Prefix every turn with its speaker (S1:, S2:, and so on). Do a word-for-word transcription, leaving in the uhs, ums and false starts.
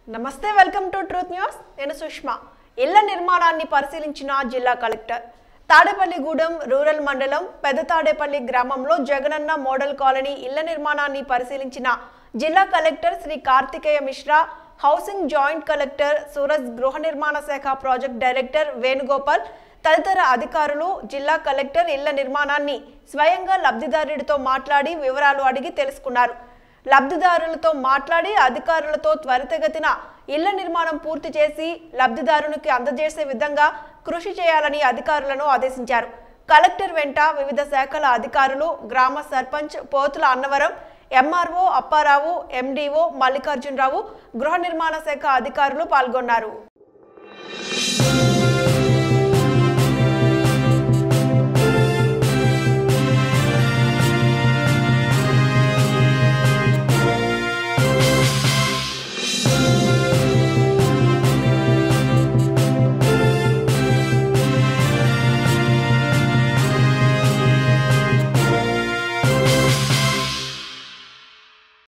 S1: నమస్తే welcome to truth news నేను సుష్మా ఇళ్ల నిర్మాణాన్ని పరిశీలించిన జిల్లా కలెక్టర్ తాడేపల్లిగూడెం రూరల్ మండలం పెద్ద తాడేపల్లి గ్రామంలో జగనన్న మోడల్ కాలనీ ఇళ్ల నిర్మాణాన్ని పరిశీలించిన జిల్లా collector Shri Karthikeya Mishra housing joint collector Suraj గృహ నిర్మాణ శాఖ ప్రాజెక్ట్ డైరెక్టర్ వేణుగోపాల్ తదితర అధికారులు జిల్లా కలెక్టర్ ఇళ్ల నిర్మాణాన్ని స్వయంగా లబ్ధిదారుడితో మాట్లాడి వివరాలు అడిగి తెలుసుకున్నారు. లబ్ధిదారులతో మాట్లాడి అధికారులతో త్వరితగతిన ఇళ్ల నిర్మాణం పూర్తి చేసి లబ్ధిదారునికి అందజేసే విధంగా కృషి చేయాలని అధికారులను ఆదేశించారు. కలెక్టర్ వెంట వివిధ శాఖల అధికారులు, గ్రామ సర్పంచ్ పోతుల అన్నవరం, ఎంఆర్ఓ అప్పారావు, ఎండిఓ మల్లికార్జునరావు, గృహ నిర్మాణ శాఖ అధికారులు పాల్గొన్నారు.